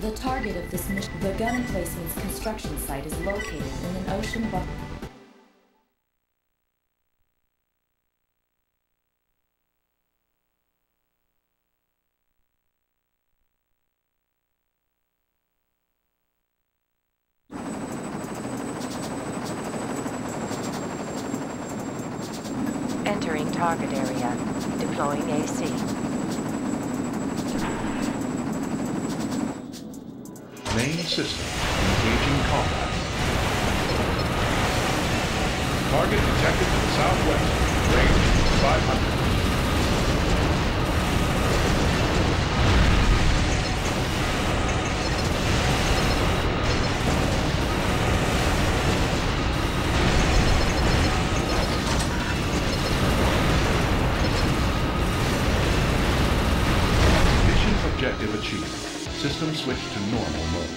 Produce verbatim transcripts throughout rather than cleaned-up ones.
The target of this mission, the gun emplacement's construction site, is located in an ocean bu- Entering target area. Deploying A C. Main system engaging combat. Target detected to the southwest. Range five hundred. Objective achieved. System switched to normal mode.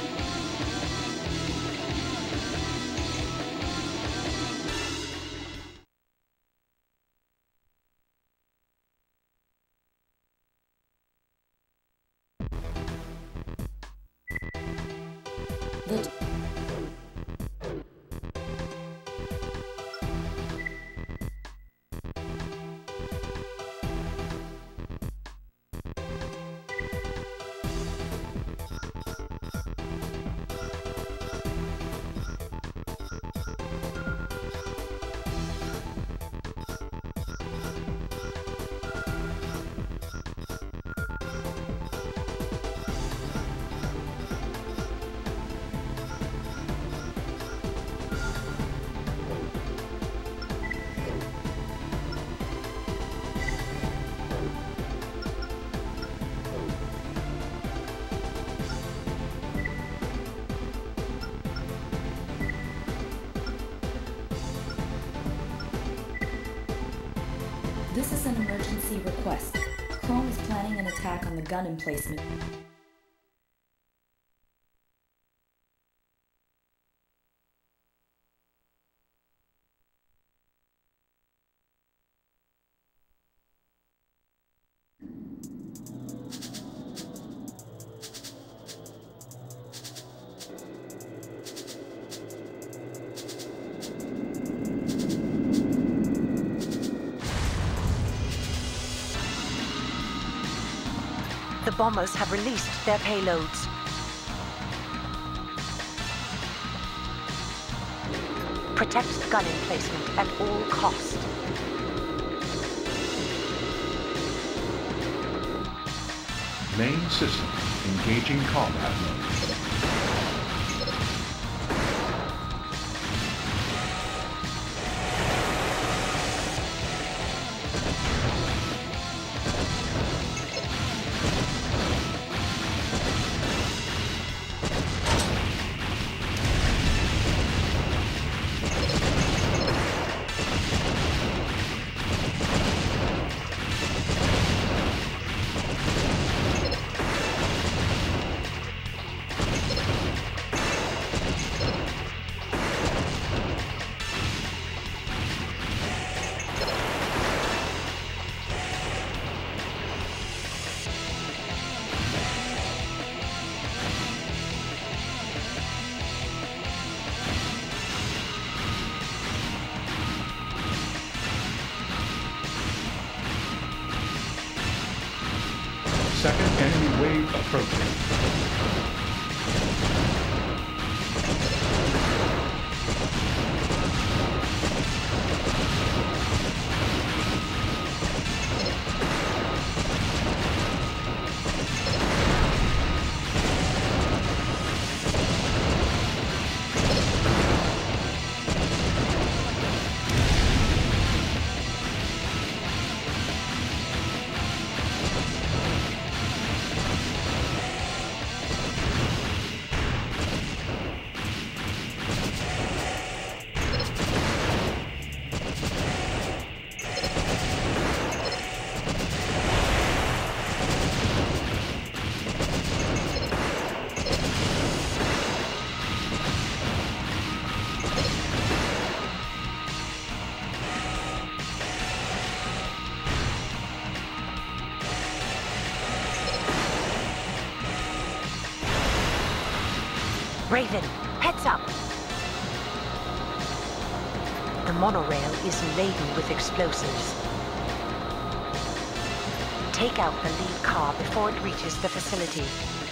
The This is an emergency request. Chrome is planning an attack on the gun emplacement. The bombers have released their payloads. Protect the gun emplacement at all costs. Main system engaging combat mode. Second enemy wave approaching. Raven, heads up! The monorail is laden with explosives. Take out the lead car before it reaches the facility.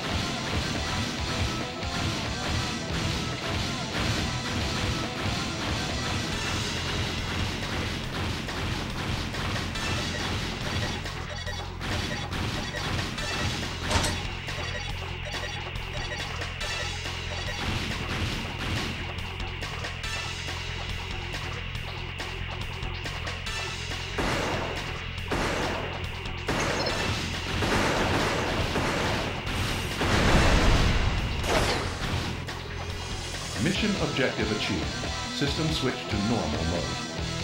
Mission objective achieved. System switched to normal mode.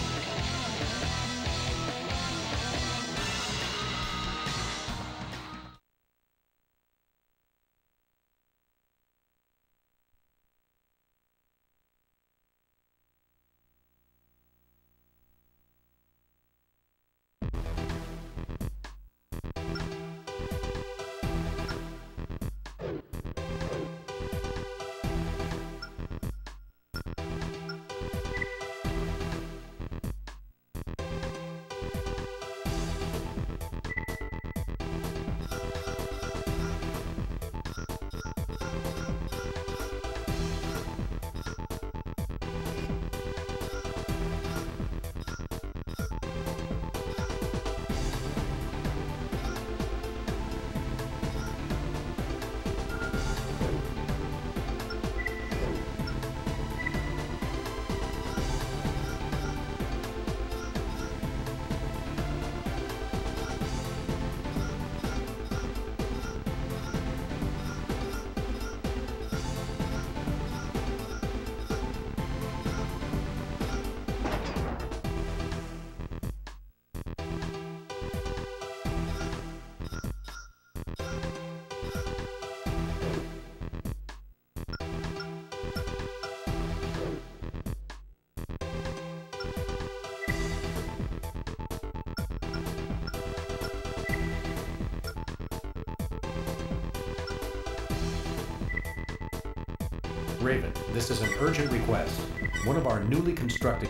Raven, this is an urgent request. One of our newly constructed...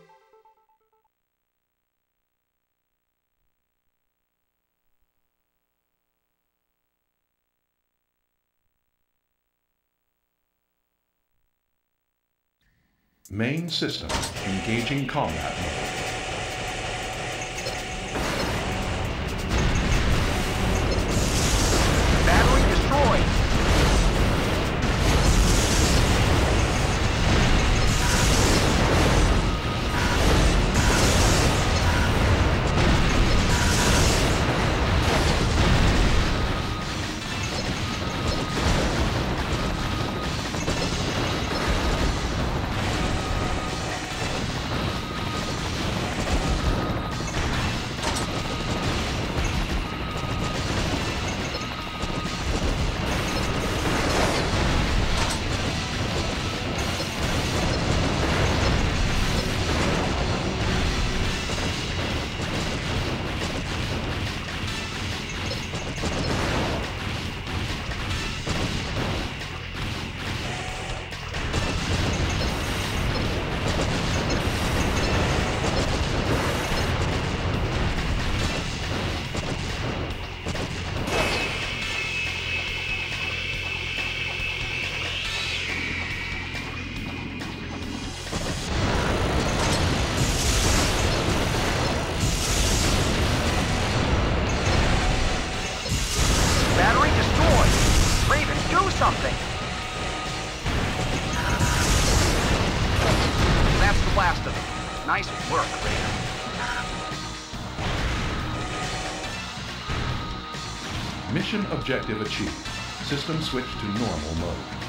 Main system engaging combat mode. Battery destroyed. Battery destroyed. Raven, do something. That's the last of them. Nice work, Raven. Mission objective achieved. System switched to normal mode.